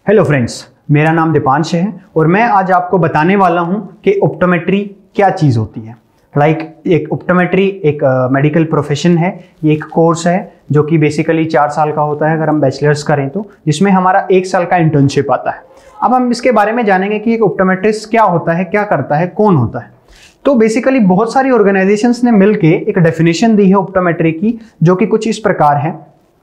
Hello friends, मेरा नाम दीपांश है और मैं आज आपको बताने वाला हूं कि ऑप्टोमेट्री क्या चीज़ होती है। एक ऑप्टोमेट्री एक मेडिकल प्रोफेशन है। ये एक कोर्स है जो कि बेसिकली 4 साल का होता है अगर हम बैचलर्स करें तो, जिसमें हमारा 1 साल का इंटर्नशिप आता है। अब हम इसके बारे में जानेंगे कि एक ऑप्टोमेट्रिस्ट क्या होता है, क्या करता है, कौन होता है। तो बेसिकली बहुत सारी ऑर्गेनाइजेशंस ने मिलके एक डेफिनेशन दी है ऑप्टोमेट्री की, जो कि कुछ इस प्रकार है।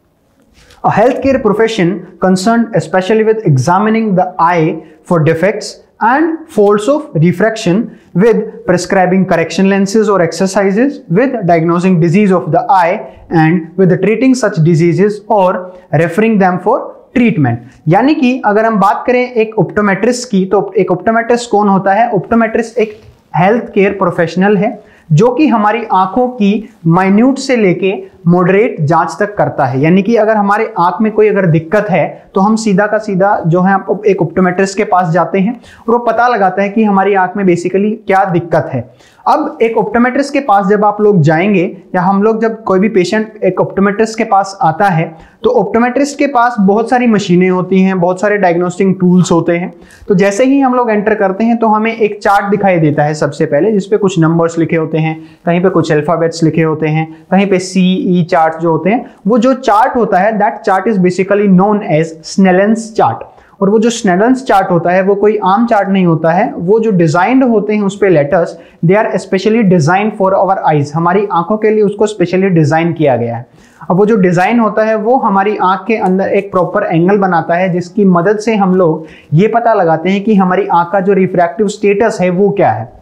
A healthcare profession concerned especially with examining the eye for defects and faults of refraction, with prescribing correction lenses or exercises, with diagnosing disease of the eye and with treating such diseases or referring them for treatment. यानी कि अगर हम बात करें एक optometrist की, तो एक ऑप्टोमेट्रिस्ट कौन होता है? ऑप्टोमेट्रिस्ट एक हेल्थ केयर प्रोफेशनल है जो कि हमारी आंखों की माइन्यूट से लेके मॉडरेट जांच तक करता है। यानी कि अगर हमारे आंख में कोई अगर दिक्कत है तो हम सीधा का सीधा जो है एक ऑप्टोमेट्रिस्ट के पास जाते हैं और वो पता लगाता है कि हमारी आंख में बेसिकली क्या दिक्कत है। अब एक ऑप्टोमेट्रिस्ट के पास जब आप लोग जाएंगे या हम लोग जब कोई भी पेशेंट एक ऑप्टोमेट्रिस्ट के पास आता है तो ऑप्टोमेट्रिस्ट के पास बहुत सारी मशीनें होती हैं, बहुत सारे डायग्नोस्टिक टूल्स होते हैं। तो जैसे ही हम लोग एंटर करते हैं तो हमें एक चार्ट दिखाई देता है सबसे पहले, जिसपे कुछ नंबर्स लिखे होते हैं, कहीं पे कुछ अल्फाबेट्स लिखे होते हैं, कहीं पे CE चार्ट जो होते हैं। वो जो चार्ट होता है that chart is basically known as Snellen's chart. और वो जो स्नेलन्स चार्ट होता है वो कोई आम चार्ट नहीं होता है। वो जो डिजाइंड होते हैं उस पे letters, they are specially design for our eyes. हमारी आंखों के लिए उसको स्पेशली डिजाइन किया गया है। अब वो जो डिजाइन होता है वो हमारी आंख के अंदर एक प्रॉपर एंगल बनाता है, जिसकी मदद से हम लोग ये पता लगाते हैं कि हमारी आंख का जो रिफ्रैक्टिव स्टेटस है वो क्या है।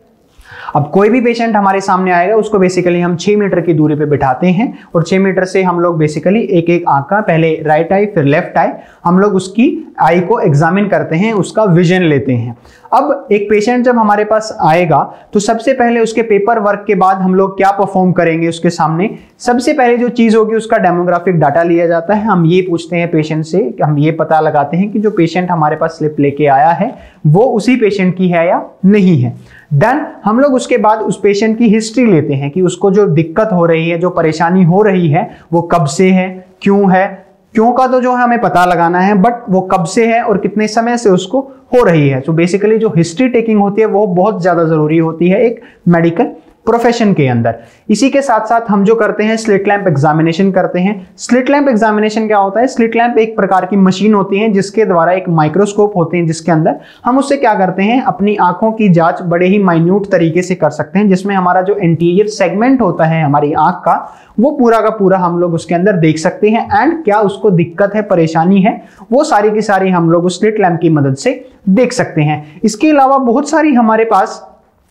अब कोई भी पेशेंट हमारे सामने आएगा, उसको बेसिकली हम 6 मीटर की दूरी पे बिठाते हैं और 6 मीटर से हम लोग बेसिकली एक एक आंख का, पहले राइट आई फिर लेफ्ट आई, हम लोग उसकी आई को एग्जामिन करते हैं, उसका विजन लेते हैं। अब एक पेशेंट जब हमारे पास आएगा तो सबसे पहले उसके पेपर वर्क के बाद हम लोग क्या परफॉर्म करेंगे उसके सामने? सबसे पहले जो चीज होगी उसका डेमोग्राफिक डाटा लिया जाता है। हम ये पूछते हैं पेशेंट से, हम ये पता लगाते हैं कि जो पेशेंट हमारे पास स्लिप लेके आया है वो उसी पेशेंट की है या नहीं है। देन हम लोग उसके बाद उस पेशेंट की हिस्ट्री लेते हैं कि उसको जो दिक्कत हो रही है, जो परेशानी हो रही है, वो कब से है, क्यों है। क्यों का तो जो है हमें पता लगाना है, बट वो कब से है और कितने समय से उसको हो रही है। तो बेसिकली जो हिस्ट्री टेकिंग होती है वो बहुत ज्यादा जरूरी होती है एक मेडिकल प्रोफेशन के अंदर। इसी के साथ साथ हम जो करते हैं स्लिट लैंप एग्जामिनेशन करते हैं। स्लिट लैंप एग्जामिनेशन क्या होता है? स्लिट लैंप एक प्रकार की मशीन होती है जिसके द्वारा, एक माइक्रोस्कोप होते हैं जिसके अंदर हम उससे क्या करते हैं, अपनी आंखों की जांच बड़े ही माइन्यूट तरीके से कर सकते हैं, जिसमें हमारा जो इंटीरियर सेगमेंट होता है हमारी आंख का, वो पूरा का पूरा हम लोग उसके अंदर देख सकते हैं। एंड क्या उसको दिक्कत है, परेशानी है, वो सारी की सारी हम लोग उस स्लिट लैंप की मदद से देख सकते हैं। इसके अलावा बहुत सारी हमारे पास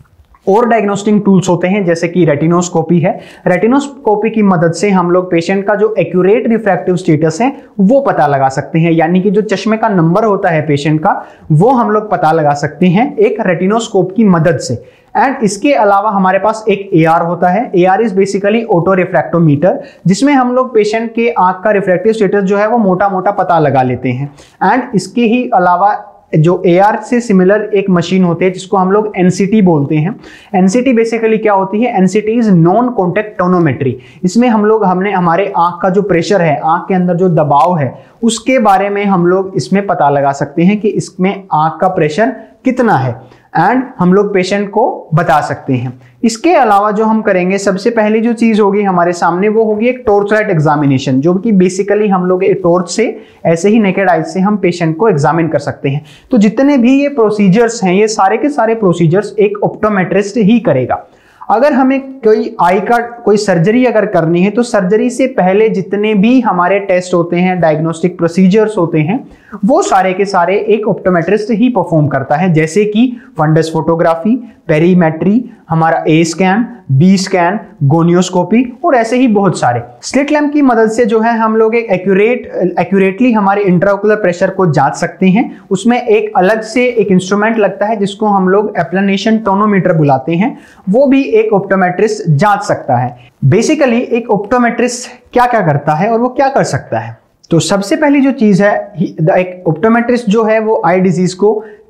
और डायग्नोस्टिक टूल्स होते हैं, जैसे कि रेटिनोस्कोपी है। रेटिनोस्कोपी की मदद से हम लोग पेशेंट का जो एक्यूरेट रिफ्रैक्टिव स्टेटस है वो पता लगा सकते हैं। यानी कि जो चश्मे का नंबर होता है पेशेंट का, वो हम लोग पता लगा सकते हैं एक रेटिनोस्कोप की मदद से। एंड इसके अलावा हमारे पास एक AR होता है। AR is basically auto refractometer, जिसमें हम लोग पेशेंट के आंख का रिफ्रैक्टिव स्टेटस जो है वो मोटा मोटा पता लगा लेते हैं। एंड इसके ही अलावा जो AR से सिमिलर एक मशीन होती है जिसको हम लोग NCT बोलते हैं। NCT बेसिकली क्या होती है? NCT is non contact tonometry. इसमें हमने हमारे आंख का जो प्रेशर है, आंख के अंदर जो दबाव है, उसके बारे में हम लोग इसमें पता लगा सकते हैं कि इसमें आंख का प्रेशर कितना है, एंड हम लोग पेशेंट को बता सकते हैं। इसके अलावा जो हम करेंगे, सबसे पहली जो चीज होगी हमारे सामने वो होगी एक टॉर्च लाइट एग्जामिनेशन, जो कि बेसिकली हम लोग एक टॉर्च से ऐसे ही नेकेड आई से हम पेशेंट को एग्जामिन कर सकते हैं। तो जितने भी ये प्रोसीजर्स हैं, ये सारे के सारे प्रोसीजर्स एक ऑप्टोमेट्रिस्ट ही करेगा। अगर हमें कोई आई का कोई सर्जरी अगर करनी है तो सर्जरी से पहले जितने भी हमारे टेस्ट होते हैं, डायग्नोस्टिक प्रोसीजर्स होते हैं, वो सारे के सारे एक ऑप्टोमेट्रिस्ट ही परफॉर्म करता है। जैसे कि फंडस फोटोग्राफी, पेरीमेट्री, हमारा A scan, B scan, gonioscopy और ऐसे ही बहुत सारे। स्लिट लैंप की मदद से जो है हम लोग एक एक्यूरेटली हमारे इंट्राओकुलर प्रेशर को जांच सकते हैं। उसमें एक अलग से एक इंस्ट्रूमेंट लगता है जिसको हम लोग एप्लानेशन टोनोमीटर बुलाते हैं, वो भी एक ऑप्टोमेट्रिस्ट जांच सकता है। बेसिकली एक ऑप्टोमेट्रिस्ट क्या क्या करता है और वो क्या कर सकता है? तो सबसे पहली जो चीज है, एक ऑप्टोमेट्रिस्ट जो है वो आई डिजीज को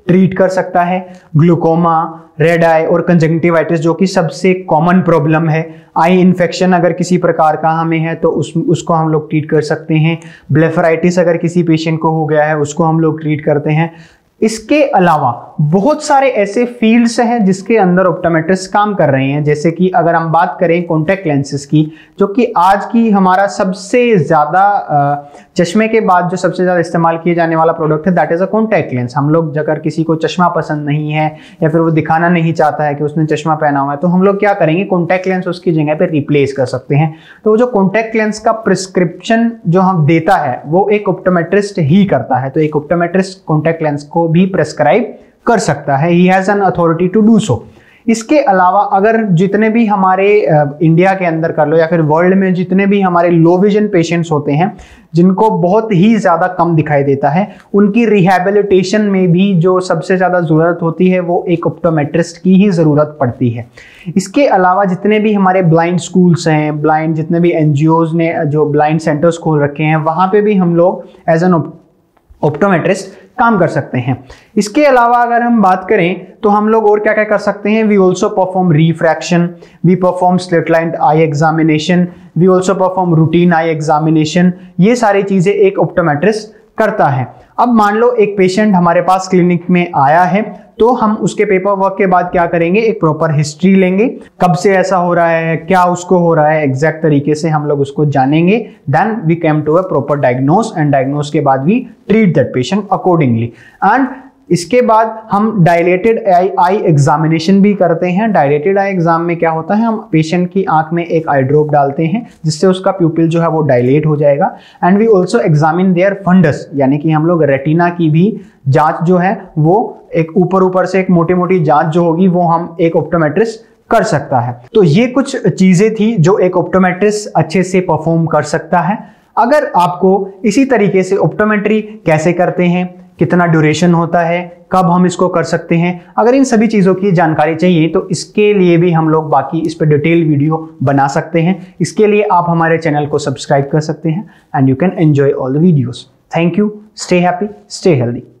ट्रीट कर सकता है। ग्लूकोमा, रेड आई और कंजंक्टिवाइटिस जो कि सबसे कॉमन प्रॉब्लम है। आई इन्फेक्शन अगर किसी प्रकार का हमें है तो उसको हम लोग ट्रीट कर सकते हैं। ब्लेफराइटिस अगर किसी पेशेंट को हो गया है उसको हम लोग ट्रीट करते हैं। इसके अलावा बहुत सारे ऐसे फील्ड्स हैं जिसके अंदर ऑप्टोमेट्रिस्ट काम कर रहे हैं, जैसे कि अगर हम बात करें कॉन्टैक्ट लेंसेज की, जो कि आज की हमारा सबसे ज़्यादा चश्मे के बाद जो सबसे ज़्यादा इस्तेमाल किए जाने वाला प्रोडक्ट है, that is a contact lens. हम लोग अगर किसी को चश्मा पसंद नहीं है या फिर वो दिखाना नहीं चाहता है कि उसने चश्मा पहना हुआ है, तो हम लोग क्या करेंगे, कॉन्टैक्ट लेंस उसकी जगह पर रिप्लेस कर सकते हैं। तो जो कॉन्टैक्ट लेंस का प्रिस्क्रिप्शन जो हम देता है वो एक ऑप्टोमेट्रिस्ट ही करता है। तो एक ऑप्टोमेट्रिस्ट कॉन्टैक्ट लेंस को भी प्रेस्क्राइब कर सकता है। He has an authority to do so. इसके अलावा अगर जितने भी हमारे इंडिया के अंदर कर लो या फिर वर्ल्ड में जितने भी हमारे लो विजन पेशेंट्स होते हैं जिनको बहुत ही ज़्यादा कम दिखाई देता है, उनकी रिहैबिलिटेशन में भी जो सबसे ज़्यादा ज़रूरत होती है वो एक ऑप्टोमेट्रिस्ट की ही ज़रूरत पड़ती है। इसके अलावा जितने भी हमारे ब्लाइंड स्कूल्स हैं, ब्लाइंड जितने भी NGOs ने जो ब्लाइंड सेंटर्स खोल रखे हैं, वहाँ पे भी हम लोग एज एन ऑप्टोमेट्रिस्ट काम कर सकते हैं। इसके अलावा अगर हम बात करें तो हम लोग और क्या क्या कर सकते हैं, we also perform refraction, we perform slit line eye examination, we also perform routine eye examination. ये सारी चीजें एक ऑप्टोमेट्रिस्ट करता है। अब मान लो एक पेशेंट हमारे पास क्लिनिक में आया है, तो हम उसके पेपर वर्क के बाद क्या करेंगे, एक प्रॉपर हिस्ट्री लेंगे, कब से ऐसा हो रहा है, क्या उसको हो रहा है, एग्जैक्ट तरीके से हम लोग उसको जानेंगे। Then we came to a proper diagnose and diagnose के बाद we treat that patient accordingly. And इसके बाद हम डायलेटेड आई एग्जामिनेशन भी करते हैं। डायलेटेड आई एग्जाम में क्या होता है, हम पेशेंट की आंख में एक आई ड्रॉप डालते हैं जिससे उसका प्यूपिल जो है वो डायलेट हो जाएगा। And we also examine their fundus, यानी कि हम लोग रेटिना की भी जांच जो है वो एक ऊपर से एक मोटी मोटी जांच जो होगी वो हम एक ऑप्टोमेट्रिस्ट कर सकता है। तो ये कुछ चीजें थी जो एक ऑप्टोमेट्रिस्ट अच्छे से परफॉर्म कर सकता है। अगर आपको इसी तरीके से ऑप्टोमेट्री कैसे करते हैं, कितना ड्यूरेशन होता है, कब हम इसको कर सकते हैं, अगर इन सभी चीज़ों की जानकारी चाहिए तो इसके लिए भी हम लोग बाकी इस पर डिटेल वीडियो बना सकते हैं। इसके लिए आप हमारे चैनल को सब्सक्राइब कर सकते हैं and you can enjoy all the videos. Thank you, stay happy, stay healthy.